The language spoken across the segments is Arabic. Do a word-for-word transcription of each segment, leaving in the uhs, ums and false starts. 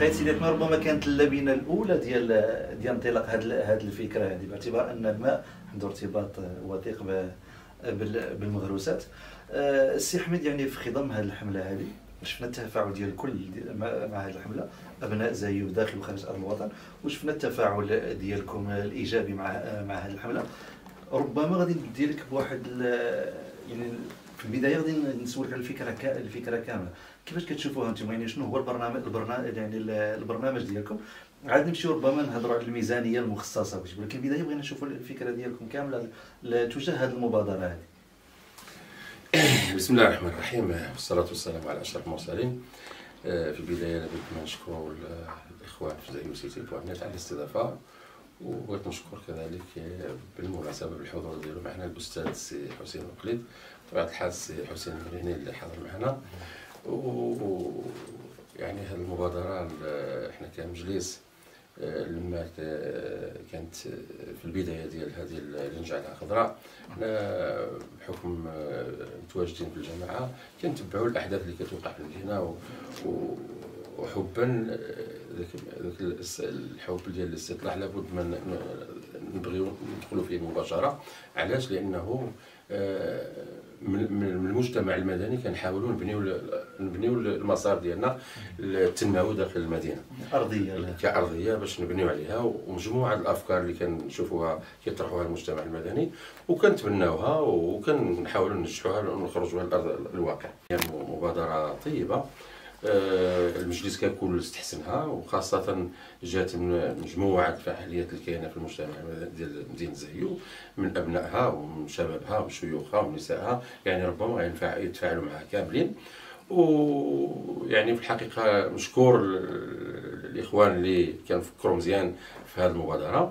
بقيت سيداتنا ربما كانت اللبنه الاولى ديال ديال انطلاق هذه هذه الفكره هذه، باعتبار ان الماء عنده ارتباط وثيق بالمغروسات. السي حميد، يعني في خضم هذه الحمله هذه شفنا التفاعل ديال الكل مع هذه الحمله، ابناء زايو داخل وخارج ارض الوطن، وشفنا التفاعل ديالكم الايجابي مع مع هذه الحمله. ربما غادي ندير لك بواحد يعني في البدايه غادي نسولك على الفكره الفكره كامله، كيفاش كتشوفوها انتم؟ يعني شنو هو البرنامج البرنامج يعني البرنامج ديالكم؟ عاد نمشيو ربما نهضروا على الميزانيه المخصصه، ولكن البدايه بغينا نشوفوا الفكره ديالكم كامله تجاه هذه المبادره هذه. بسم الله الرحمن الرحيم، والصلاه والسلام على اشرف المرسلين. في البدايه لابد ما نشكر الاخوان في زايو سيتي بوانيت على الاستضافه، وبغيت نشكر كذلك بالمناسبه بالحضور ديالو معنا الاستاذ السي حسين الوقليد، بطبيعه الحال السي حسين المريني اللي حضر معنا. و يعني هذه المبادره احنا كمجلس لما كانت في البدايه ديال هذه اللي نجعلها خضراء، حنا بحكم متواجدين في الجماعه كنتبعوا الاحداث اللي كتوقع في المدينه، وحبا ذاك الحب ديال الاستطلاع لابد ما نبغيو ندخلوا فيه مباشره. علاش؟ لانه من المجتمع المدني كنحاولوا نبنيو نبنيو المسار ديالنا التنموي داخل المدينه ارضيه كارضيه باش نبنيو عليها، ومجموعه الافكار اللي كنشوفوها كيطرحوها المجتمع المدني وكنتبناوها وكنحاولوا ننجحوها ونخرجوها لارض الواقع. هي مبادره طيبه، المجلس ككل استحسنها، وخاصه جات من مجموعه الفعاليات اللي كاينه في المجتمع ديال مدينه زايو، من ابنائها ومن شبابها وشيوخها ونسائها، يعني ربما يتفاعلوا معها كاملين. ويعني في الحقيقه مشكور الاخوان اللي كانوا فكروا مزيان في هذه المبادره.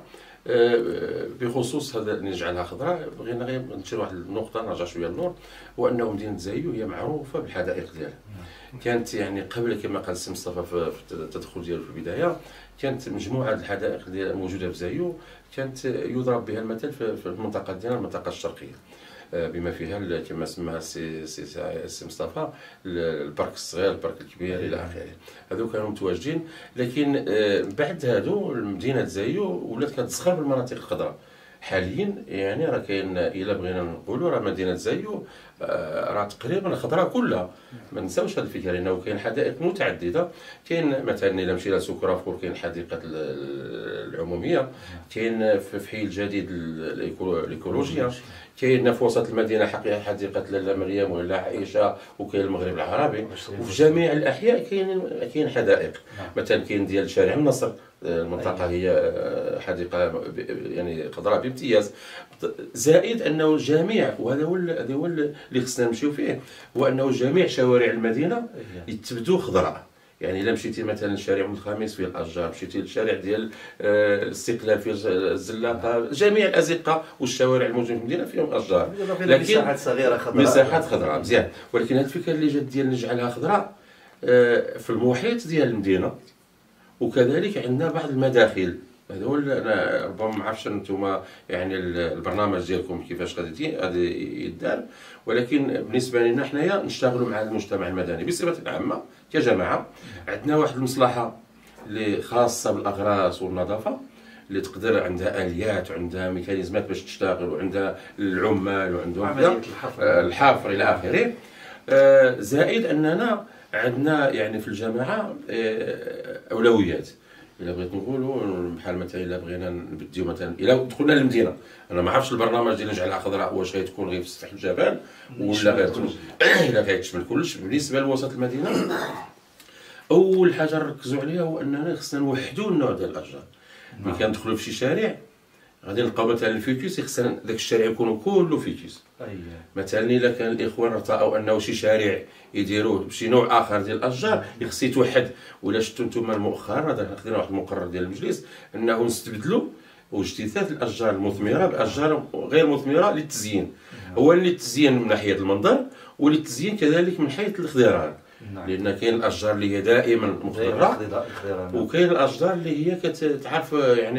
بخصوص هذا اللي نجعلها خضراء، بغينا غير نشير واحد النقطه نرجع شويه للنور، وانه مدينه زايو هي معروفه بالحدائق ديالها. كانت يعني قبل كما قال السي مصطفى في التدخل ديالو في البدايه، كانت مجموعه الحدائق اللي موجوده في زايو كانت يضرب بها المثل في المنطقه ديالنا، المنطقه الشرقيه، بما فيها كما سماها السي السي مصطفى البارك الصغير، البارك الكبير الى اخره. هذو كانوا متواجدين، لكن بعد هادو مدينه زايو ولات كتسخر بالمناطق الخضراء. حاليا يعني راه كاين، الا بغينا نقولوا راه مدينه زايو راه تقريبا الخضراء كلها. ما نساوش هذه الفكره، لانه كاين حدائق متعدده. كاين مثلا الا مشينا لسكرافور كاين حديقه العموميه، كاين في حي الجديد الايكولوجيا، كاين في وسط المدينه حديقه لاله مريم ولا عائشه، وكاين المغرب العربي، وفي جميع الاحياء كاين كاين حدائق. مثلا كاين ديال شارع النصر، المنطقه هي حديقه يعني خضراء بامتياز. زائد انه جميع، وهذا هو هذا هو اللي خصنا نمشيو فيه، هو انه جميع شوارع المدينه يتبدو خضراء. يعني الا مشيتي مثلا شارع ام الخميس فيه الاشجار، مشيتي للشارع ديال الاستقلال فيه الزلاقه، جميع الازقه والشوارع الموجوده في المدينه فيهم اشجار، لكن مساحات صغيره خضراء، مساحات خضراء مزيان. ولكن هذه الفكره اللي جات ديال نجعلها خضراء في المحيط ديال المدينه، وكذلك عندنا بعض المداخل. هذا هو انا ربما ما عرفتش انتم يعني البرنامج ديالكم كيفاش غادي غادي يدار، ولكن بالنسبه لنا حنايا نشتغلوا مع المجتمع المدني بصفه عامه كجماعه. عندنا واحد المصلحه اللي خاصه بالاغراس والنظافه، اللي تقدر عندها اليات وعندها ميكانيزمات باش تشتغل، وعندها العمال وعندهم الحفر الى اخره. زائد اننا عندنا يعني في الجماعه اولويات. الا بغيت نقولوا بحال مثلا الا بغينا نبديو مثلا الا دخلنا للمدينه، انا ما عرفتش البرنامج ديال نجعلها خضراء واش غتكون غير في سطح الجبل ولا غير الا غيتشمل كلش. بالنسبه لوسط المدينه، اول حاجه نركزوا عليها هو اننا خصنا نوحدوا النوع ديال الاشجار. ملي كندخلوا في شي شارع غادي نلقاو مثلا الفيتوس، خصنا ذاك الشارع يكون كله فيتوس. مثلا الا كان الاخوان رتاوا انه شي شارع يديروه بشي نوع اخر ديال الاشجار، خص يتوحد. ولا شفتوا انتم مؤخرا خدينا واحد المقرر ديال المجلس انه نستبدلوا واجتثاث الاشجار المثمره باشجار غير مثمره للتزيين. هو اللي التزيين من ناحيه المنظر، وللتزيين كذلك من حيث الاخضرار. نعم. لان كاين الاشجار اللي هي دائما مخضره وكاين الاشجار اللي هي كتعرف يعني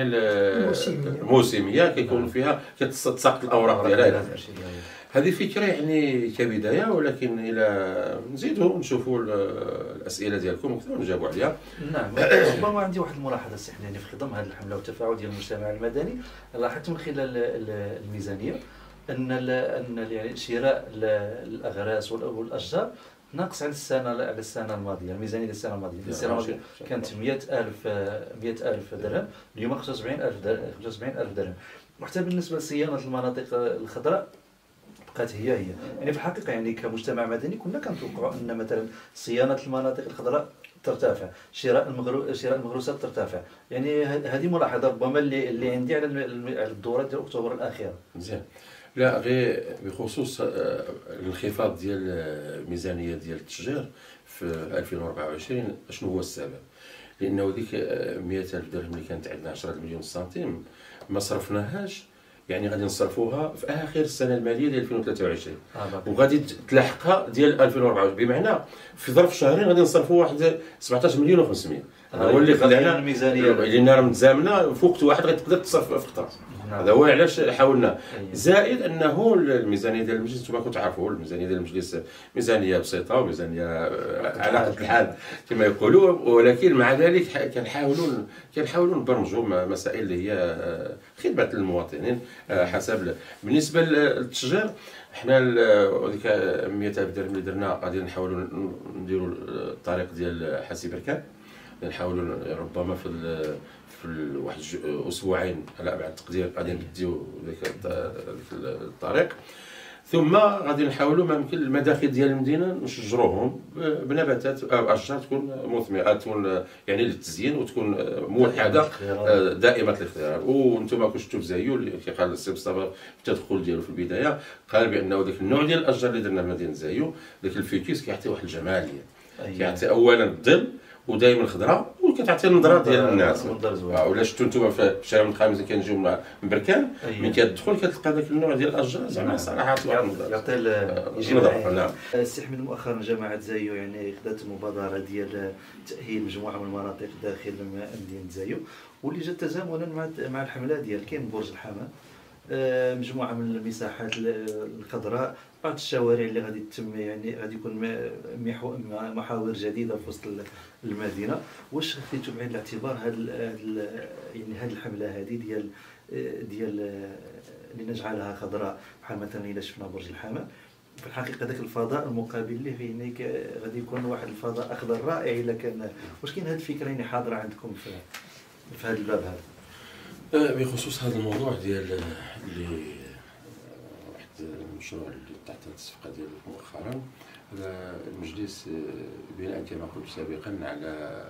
الموسميه كيكون فيها كتساقط الاوراق ديالها. هذه فكره يعني كبدايه، ولكن الى نزيدوا نشوفوا الاسئله ديالكم ونقدروا نجاوبوا عليها. نعم. ربما عندي واحد الملاحظه سي حناني في خضم هذه الحمله والتفاعل ديال المجتمع المدني. لاحظت من خلال الميزانيه ان ان يعني شراء الاغراس والاشجار ناقص على السنه على السنه الماضيه. الميزانيه ديال السنه الماضيه السنه الماضيه كانت مئة ألف مئة ألف درهم، اليوم خمسة وسبعين ألف درهم خمسة وسبعين ألف درهم. وحتى بالنسبه لصيانه المناطق الخضراء بقات هي هي. يعني في الحقيقه يعني كمجتمع مدني كنا كنتوقعوا ان مثلا صيانه المناطق الخضراء ترتفع، شراء المغرو... شراء المغروسات ترتفع. يعني هذه ملاحظه ربما اللي اللي عندي على الدورات ديال اكتوبر الاخيره. مزيان. لا غير بخصوص الانخفاض ديال الميزانيه ديال التشجير في ألفين وأربعة وعشرين، شنو هو السبب؟ لانه ديك مئة ألف درهم اللي كانت عندنا عشرة مليون سنتيم ما صرفناهاش، يعني غادي نصرفوها في اخر السنه الماليه ديال ألفين وثلاثة وعشرين آه وغادي تلاحقها ديال ألفين وأربعة وعشرين، بمعنى في ظرف شهرين غادي نصرفوا واحد سبعطاش مليون وخمسمية. هذا هو اللي خلانا الميزانيه لان راه متزامنه في وقت واحد غتقدر تصرف في خطره. هذا هو علاش حاولنا. زائد انه الميزانيه ديال المجلس انتم كنتوا تعرفوا الميزانيه ديال المجلس ميزانيه بسيطه وميزانيه على قد الحال كما يقولوا، ولكن مع ذلك كنحاولوا كنحاولوا نبرمجوا مسائل اللي هي خدمه للمواطنين حسب. بالنسبه للتشجير حنا ديك مئة ألف درهم اللي درنا غادي نحاولوا نديروا الطريق ديال حاسي بركان، نحاولوا ربما في في واحد اسبوعين على ابعد التقدير غادي نبديو ديك الطريق. ثم غادي نحاولوا ما يمكن المداخل ديال المدينه نشجروهم بنباتات او اشجار تكون مثمره، تكون يعني للتزيين وتكون موحده دائمه الاخضرار. وانتم كنتوا شفتوا في زايو اللي قال السي مصطفى في التدخل ديالو في البدايه قال بانه داك النوع ديال الاشجار اللي درنا في مدينه زايو داك الفيكيس كيعطي واحد الجماليه، كيعطي اولا الظل ودائما الخضراء وكتعطي النظره ديال الناس. ولا شفتوا انتم في الشارع الخامس اللي كنجيو من بركان ملي كتدخل كتلقى داك النوع ديال الاشجار زعما صراحه يعطي النظره. نعم. السي حميد مؤخرا جماعه زايو يعني خدات مبادره ديال تاهيل مجموعه من المناطق داخل مدينه زايو، واللي جات تزامنا مع مع الحمله ديال كاين برج الحمام، مجموعه من المساحات الخضراء، بعض الشوارع اللي غادي تتم يعني غادي يكون محاور جديده في وسط المدينه. واش خديتوا بعين الاعتبار هاد يعني هاد الحمله هذه ديال ديال لنجعلها خضراء، بحال مثلا الا شفنا برج الحمام في الحقيقه ذاك الفضاء المقابل اللي فيه غادي يكون واحد الفضاء اخضر رائع الا كان. واش كاين هاد الفكره يعني حاضره عندكم في في هذا الباب هذا؟ بخصوص هذا الموضوع ديال اللي واحد المشروع اللي تحت الصفقه ديالو مؤخرا، هذا المجلس بناء كما قلت سابقا على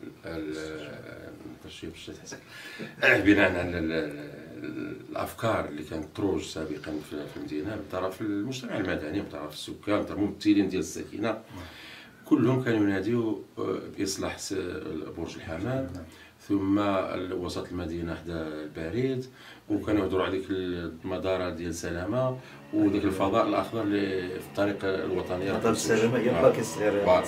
بناء على الافكار اللي كانت تروج سابقا في المدينه من طرف المجتمع المدني ومن طرف السكان الممثلين ديال الساكنه، كلهم كانوا يناديوا باصلاح برج الحمام ثم وسط المدينه حدا البريد، وكانوا يهضروا على ديك المداره ديال سلامه وديك الفضاء الاخضر اللي في الطريق الوطنيه. مدار السلامه هي الباكي الصغير.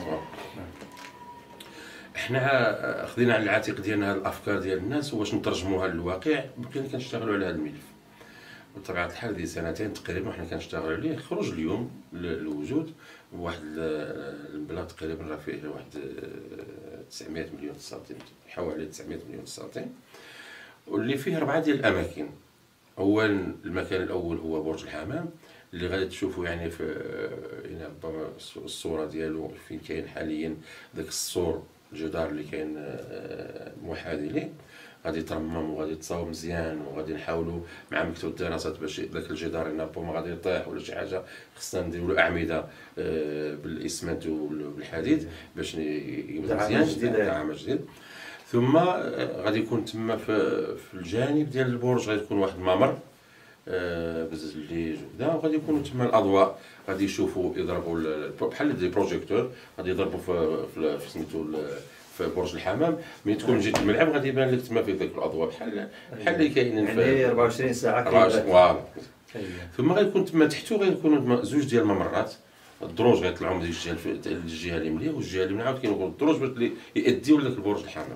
احنا خدينا على العاتق ديالنا هذه الافكار ديال الناس واش نترجموها للواقع، بقينا كنشتغلوا على هذا الملف. بطبيعه الحال ديال سنتين تقريبا وحنا كنشتغلوا عليه، خرج اليوم للوجود واحد البلاد تقريبا راه فيه واحد تسعمائة مليون سنتيم، حوالي تسعمائة مليون سنتيم، واللي فيه اربعه ديال الاماكن. اولا المكان الاول هو برج الحمام اللي غادي تشوفوا يعني في يعني ربما الصوره ديالو فين كاين حاليا داك السور الجدار اللي كاين محاذي ليه، غادي يترمم وغادي يتصاوب مزيان، وغادي نحاولوا مع مكتب الدراسات باش داك الجدار ربما غادي يطيح ولا شي حاجه خصنا نديروا اعمده بالاسمنت وبالحديد باش يبدا مزيان دعم جديد. ثم غادي يكون تما في الجانب ديال البرج غادي يكون واحد الممر بزليج وكذا، وغادي يكونوا تما الاضواء غادي يشوفوا يضربوا بحال دي بروجيكتور غادي يضربوا في في سميتو في برج الحمام. ملي تكون جيت الملعب غادي يبان لك تما في ذاك الاضواء بحال بحال اللي كاينين في أربعة وعشرين ساعه فوالا. ثم غيكون تما تحتو غيكونوا زوج ديال الممرات الدروج غيطلعوا من ديك الجهه الف- الجهه اللي مليح والجهه اللي عاود كينوضوا الدروج باش اللي يأديو لذاك البرج الحمام.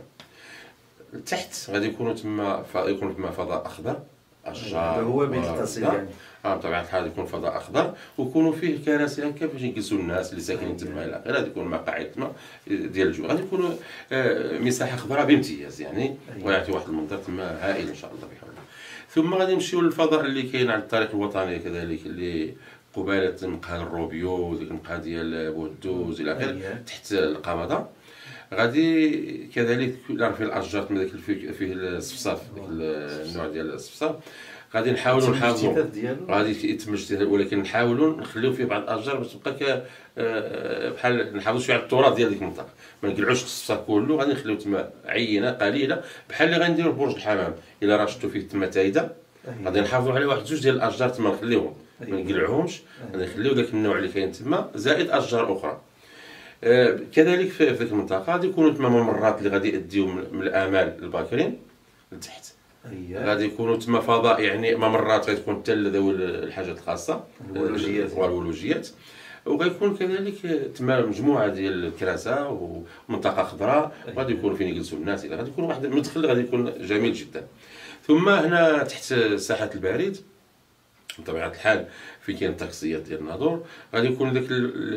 تحت غادي يكونوا تما ف... يكون تما فضاء اخضر اشجار هو بالتصير يعني. اه بطبيعه الحال يكون فضاء اخضر ويكونوا فيه كراسي هكا باش يجلسوا الناس اللي ساكنين تما الى اخره. غادي يكون مقاعد تما ديال الجو، غادي يكونوا آه مساحه خضراء بامتياز يعني، ويعطي واحد المنظر تما هائل ان شاء الله بحول الله. ثم غادي نمشيو للفضاء اللي كاين على الطريق الوطني كذلك، اللي قبالة مقهى الروبيو وديك المقهى ديال بودوز الى اخره تحت القمضه. غادي كذلك راه فيه الاشجار تما داك الفي- فيه الصفصاف، داك النوع ديال الصفصاف. غادي نحاولوا نحافظوا، غادي يتم اجتهاد، ولكن نحاولوا نخليو فيه بعض الاشجار باش تبقى ك آه، بحال نحافظوا شويه على التراث ديال ديك المنطقه، ما نقلعوش الصفصاف كله. غادي نخليو تما عينه قليله بحال اللي غنديروا برج الحمام. الا راه شفتوا فيه تما تايده غادي نحافظوا على واحد جوج ديال الاشجار تما نخليوهم، ما نقلعوهمش، غادي نخليو داك النوع اللي كاين تما زائد اشجار اخرى. آه، كذلك في ذيك المنطقه غادي يكونوا تما ممرات اللي غادي يأديو من من الامال الباكرين لتحت. غادي يكونوا تما فضاء يعني ممرات غادي تكون حتى لذوي الحاجات الخاصه الولوجيات والولوجيات. وغيكون كذلك تما مجموعه ديال الكراسه ومنطقه خضراء غادي يكون فين يجلسوا الناس. الى غادي يكون واحد المدخل غادي يكون جميل جدا. ثم هنا تحت ساحه البريد بطبيعه الحال في كاين الطقسيات ديال الناظور، غادي يكون ذاك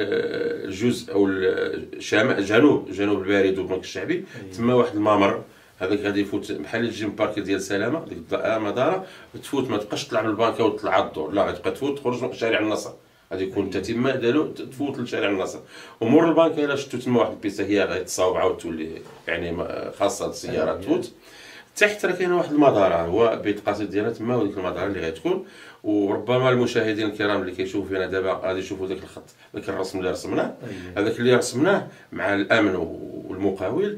الجزء او الشمال جنوب جنوب البريد والبنك الشعبي تما واحد الممر هذاك غادي يفوت بحال الجيم بارك ديال سلامه ديك المداره، تفوت ما تبقاش تطلع من البنكه وتطلع الدور، لا غتبقى تفوت تخرج من شارع النصر، غادي يكون التتمه ديالو تفوت لشارع النصر. ومور البنكه الا شفتوا تما واحد البيسه هي غيتصاوب عاود تولي يعني خاصه السيارات تفوت. تحت راه كاينه واحد المداره هو بيت قصيد ديالها تما، وديك المداره اللي غتكون، وربما المشاهدين الكرام اللي كيشوفوا فينا دابا غادي يشوفوا ذاك الخط ذاك الرسم اللي رسمناه. هذاك اللي رسمناه مع الامن والمقاول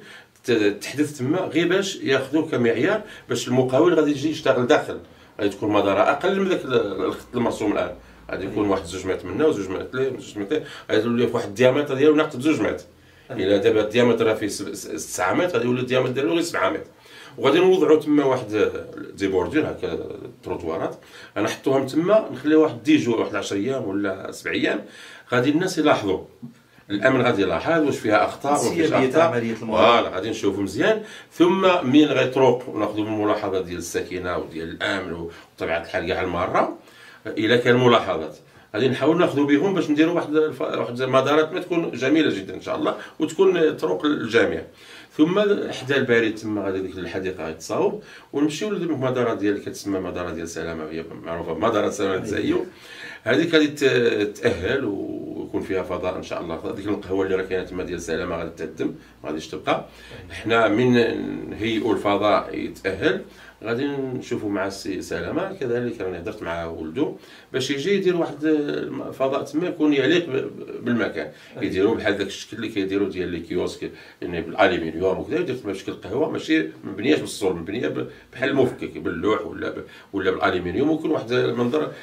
تحدث تما غير باش ياخذوه كمعيار باش المقاول غادي يجي يشتغل داخل. غادي تكون مداره اقل من ذاك الخط المرسوم الان، غادي يكون واحد زوج متر منا وزوج متر زوج متر، غادي يولي في واحد الديامتر ديالو ناقص بزوج متر. الا دابا الديامتر راه فيه تسعة متر غادي يولي الديامتر ديالو غير سبعة متر. وغادي نوضعوا تما واحد دي بوردير هكا تروطوارات غنحطوهم تما، نخليو واحد دي جور واحد عشرة ايام ولا سبع ايام، غادي الناس يلاحظوا، الامن غادي يلاحظ واش فيها اخطاء واش فيها اخطاء، فوالا غادي نشوفوا مزيان. ثم من غيطرق ناخذوا من الملاحظات ديال السكينه وديال الامن وطبيعه الحال كاع المره الا كان ملاحظات غادي نحاول ناخذوا بهم باش نديروا واحد واحد المدارات ما تكون جميله جدا ان شاء الله وتكون طرق للجميع. ثم حدا البريد تما غادي ديك الحديقه غيتصاوب ونمشيو للمداره ديال اللي كتسمى مداره ديال سلامه، هي معروفه بمداره سلامه زايو. هذيك غادي تاهل ويكون فيها فضاء ان شاء الله. ديك القهوه اللي راه كاينه تما ديال سلامه غادي تهدم ما غاديش تبقى. حنا من نهيئوا الفضاء يتاهل غادي نشوفوا مع السي سلامه كذلك، راني هضرت مع ولده باش يجي يدير واحد الفضاء تما يكون يليق بالمكان، يديروا بحال داك الشكل اللي كيديروا ديال لي كيوسك يعني بالالومنيوم وكذا، يدير تما بشكل قهوه ماشي مبنياش بالصلب، مبنيه بحال المفكك باللوح ولا ولا بالالومنيوم، ويكون واحد المنظر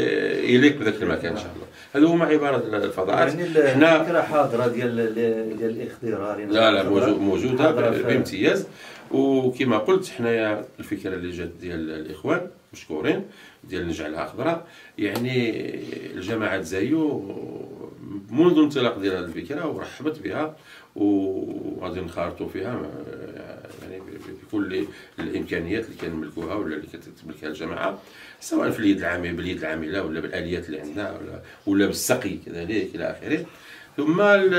يليق بذاك المكان ان شاء الله. هذا هو عباره الفضاءات. يعني حنا الفكره حاضره ديال ديال الاخضرار يعني لا لا موجوده بامتياز. وكما قلت حنايا الفكره اللي جات ديال الاخوان مشكورين ديال نجعلها خضراء، يعني الجماعه زايو منذ انطلاق ديال هذه الفكره ورحبت بها وغادي نخرطوا فيها يعني بكل الامكانيات اللي كنملكوها ولا اللي كتملكها الجماعه، سواء في اليد العامله باليد العامله ولا بالاليات اللي عندنا ولا ولا بالسقي كذلك الى اخره. ثم ال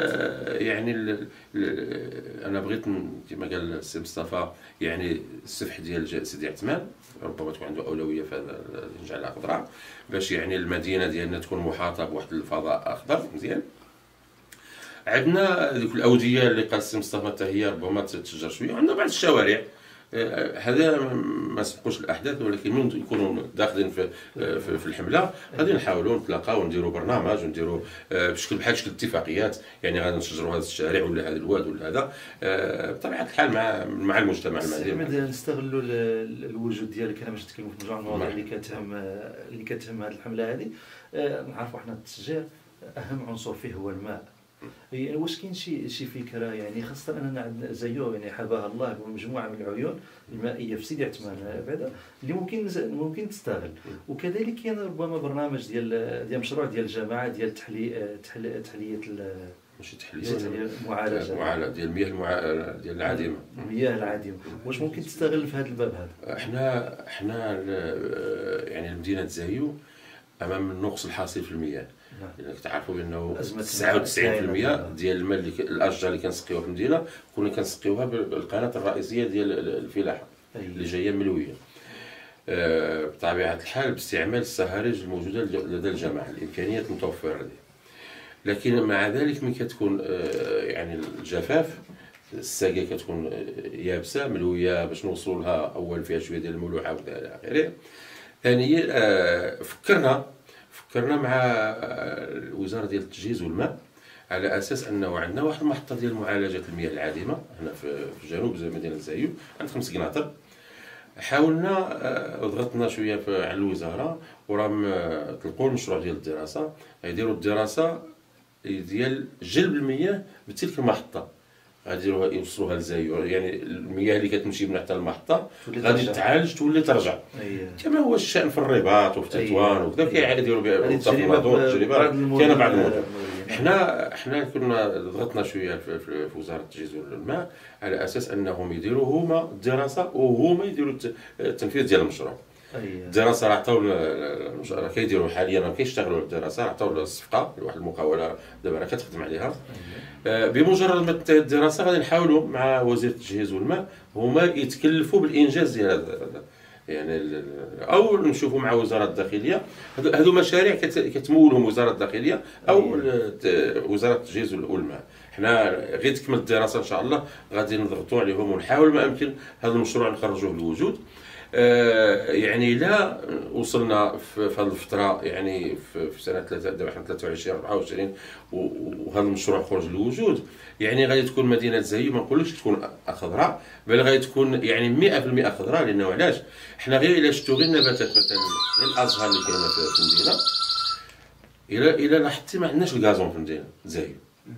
يعني ال انا بغيت كما قال السي مصطفى يعني السفح ديال سيدي عثمان ربما تكون عنده اولويه في هذا نجعلها خضراء باش يعني المدينه ديالنا تكون محاطه بواحد الفضاء اخضر مزيان. عندنا ديك الاوديه اللي قال السي مصطفى حتى هي ربما تتشجر شويه، عندنا بعض الشوارع هذا ما سبقوش الاحداث، ولكن من يكونوا داخلين في في الحمله غادي نحاولوا نتلاقاو ونديروا برنامج ونديروا بشكل بحال شكل اتفاقيات، يعني غادي نشجروا هذا الشارع ولا هذا الواد ولا هذا بطبيعه الحال مع مع المجتمع المدني. نستغلوا الوجود ديالك انا باش نتكلموا في مجموعه المواضيع اللي كتهم اللي كتهم هذه الحمله هذه. نعرفوا حنا التشجير اهم عنصر فيه هو الماء، يعني واش كاين شي شي فكره يعني خاصه اننا عندنا زيو يعني حباها الله بمجموعه من العيون المائيه في سيدي عثمان بعدا اللي ممكن ممكن تستغل. وكذلك كاين ربما برنامج ديال ديال مشروع ديال الجامعه ديال تحليه تحليه ماشي تحليه معالجه معالجه ديال المياه المع... ديال العديمه المياه العديمه. واش ممكن تستغل في هذا الباب هذا؟ احنا احنا يعني مدينه زايو امام النقص الحاصل في المياه. لانك تعرفوا بانه تسعة وتسعين بالمئة ديال الماء اللي الاشجار اللي كنسقيوها في المدينه كنا كنسقيوها بالقناه الرئيسيه ديال الفلاحه اللي جايه ملويه بطبيعه الحال باستعمال الصهاريج الموجوده لدى الجماعه الامكانيات المتوفره لديه. لكن مع ذلك ملي كتكون يعني الجفاف الساقيه كتكون يابسه ملويه باش نوصلوا لها اول فيها شويه ديال الملوحه والى اخره. ثانيا فكرنا فكرنا مع وزاره ديال التجهيز والماء على اساس انه عندنا واحد المحطه ديال معالجه المياه العادمه هنا في جنوب مدينه زايو عند خمس قناطر. حاولنا ضغطنا شويه على الوزاره وراهم طلقوا المشروع ديال الدراسه يديروا الدراسه ديال جلب المياه بتلك المحطه غادي يوصلوها لزايو. يعني المياه اللي كتمشي من حتى المحطه غادي تعالج تولي ترجع أيه. كما هو الشان في الرباط وفي تطوان أيه. وكذا كيديروا بها تجربه كاينه بعض المدن. حنا حنا كنا ضغطنا شويه في, في, في وزاره التجهيز والماء على اساس انهم يديروا هما الدراسه وهما يديروا التنفيذ ديال المشروع. الدراسه راه عطاو راه كيديروا حاليا راه كيشتغلوا على الدراسه عطاو الصفقه لواحد المقاوله دابا راه كتخدم عليها. بمجرد ما تنتهي الدراسه غادي نحاولوا مع وزير التجهيز والماء هما يتكلفوا بالانجاز ديال هذا يعني او نشوفوا مع وزاره الداخليه هذو مشاريع كتمولهم وزاره الداخليه او وزاره التجهيز والماء. حنا غير تكمل الدراسه ان شاء الله غادي نضغطوا عليهم ونحاول ما امكن هذا المشروع نخرجوه للوجود. يعني لا وصلنا في هذه الفتره يعني في سنه ثلاثة وعشرين أربعة وعشرين وهذا المشروع خرج للوجود يعني غادي تكون مدينه زايو ما نقولكش تكون خضراء بل غادي تكون يعني مئة بالمئة خضراء. لانه علاش حنا غير الا شفتوا غير النباتات مثلا غير الازهار اللي كاينه في المدينه الى الى لاحظتي ما عندناش الغازون في المدينه زايو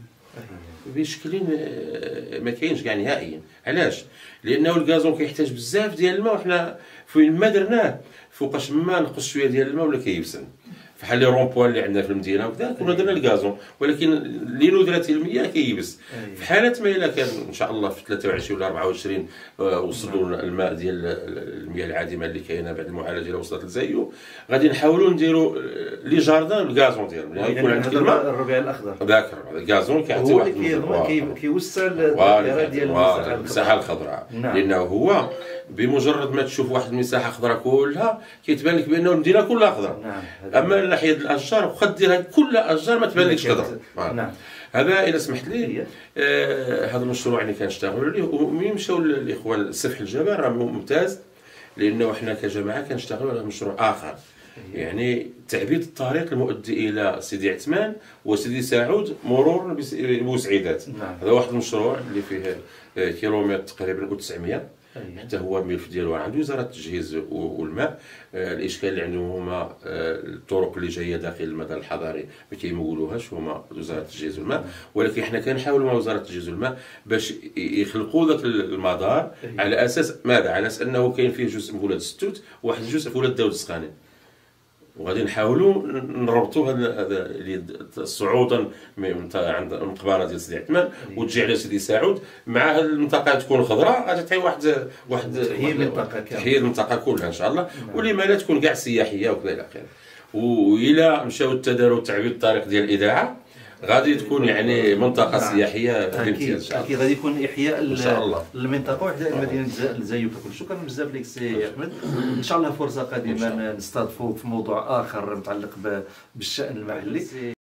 بشكل ما كاينش كاع نهائيا. علاش؟ لانه الغازون كيحتاج بزاف ديال الماء وحنا فين ما درناه فوقاش ما نقص شويه ديال الماء ولا كيبسن بحال لي رومبوان اللي عندنا في المدينه وكذا كنا درنا الغازون ولكن لندرة المياه كيبس. في حاله ما الا كان ان شاء الله في ثلاثة وعشرين ولا أربعة وعشرين وصلوا الماء ديال المياه العادمه اللي كاينه بعد المعالجه اللي وصلت لزايو غادي نحاولوا نديروا لي جاردان بالغازون ديالهم يعني يكون عندك الماء الربيع الاخضر ذاك الغازون كيعطي واحد اللي كيوسع الدائره ديال المساحه الخضراء. لانه هو بمجرد ما تشوف واحد المساحه خضراء كلها كيتبان لك بانه المدينه كلها خضراء. اما ناحيه الاشجار واخا ديرها كلها اشجار ما تبان لكش خضراء. نعم هذا الا سمحت لي آه هذا المشروع اللي كنشتغلوا عليه وملي مشاو الاخوان السفح الجبل راه ممتاز لانه حنا كجماعه كنشتغلوا على مشروع اخر يعني تعبيد الطريق المؤدي الى سيدي عثمان وسيدي سعود مرور بوسعيدات. هذا واحد المشروع اللي فيه كيلومتر تقريبا تسعمئة حتى هو الملف ديالو عند وزاره التجهيز والماء. الاشكال اللي عندهم هما الطرق اللي جايه داخل المدى الحضري ما كيمولوهاش هما وزاره التجهيز والماء ولكن حنا كنحاولوا مع وزاره التجهيز والماء باش يخلقوا ذاك المدار على اساس ماذا؟ على اساس انه كاين فيه جزء في ولاد الستوت وواحد الجزء في ولاد داود السقاني وغادي نحاولوا نربطوا هذا صعودا من عند المقبره ديال سيدي عثمان وتجي على سيدي سعود مع هذه المنطقه تكون خضراء غادي تعطي واحد واحد تحيي المنطقه تحيي المنطقه كلها ان شاء الله. ولما لا تكون كاع سياحيه وكذا الى اخره. والى مشاو التداروا تعبيد الطريق ديال الاذاعه غادي تكون يعني منطقه نعم. سياحيه بامتياز. اكيد غادي يكون احياء ان شاء الله المنطقه واحياء مدينه زايو ككل. شكرا بزاف لك سي احمد. ان شاء الله فرصه قادمه نستضيفوك في موضوع اخر متعلق بالشان المحلي.